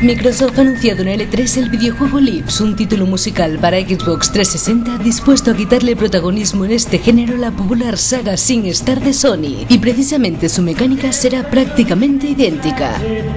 Microsoft ha anunciado en el E3 el videojuego Lips, un título musical para Xbox 360 dispuesto a quitarle protagonismo en este género a la popular saga SingStar de Sony, y precisamente su mecánica será prácticamente idéntica.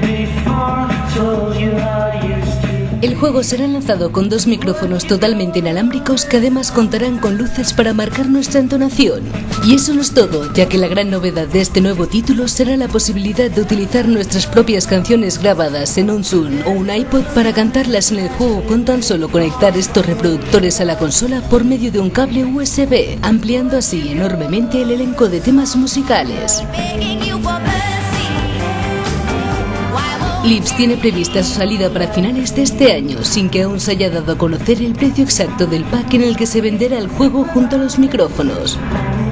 El juego será lanzado con 2 micrófonos totalmente inalámbricos que además contarán con luces para marcar nuestra entonación. Y eso no es todo, ya que la gran novedad de este nuevo título será la posibilidad de utilizar nuestras propias canciones grabadas en un Zune o un iPod para cantarlas en el juego con tan solo conectar estos reproductores a la consola por medio de un cable USB, ampliando así enormemente el elenco de temas musicales. Lips tiene prevista su salida para finales de este año, sin que aún se haya dado a conocer el precio exacto del pack en el que se venderá el juego junto a los micrófonos.